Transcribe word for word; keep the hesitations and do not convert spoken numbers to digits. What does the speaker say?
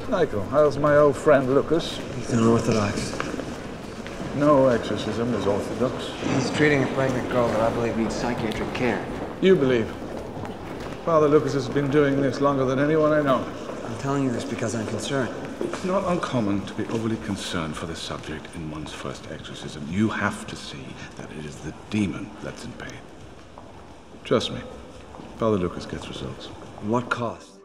Michael, how's my old friend Lucas? He's unorthodox. No exorcism is orthodox. He's treating a pregnant girl that I believe needs psychiatric care. You believe? Father Lucas has been doing this longer than anyone I know. I'm telling you this because I'm concerned. It's not uncommon to be overly concerned for the subject in one's first exorcism. You have to see that it is the demon that's in pain. Trust me, Father Lucas gets results. At what cost?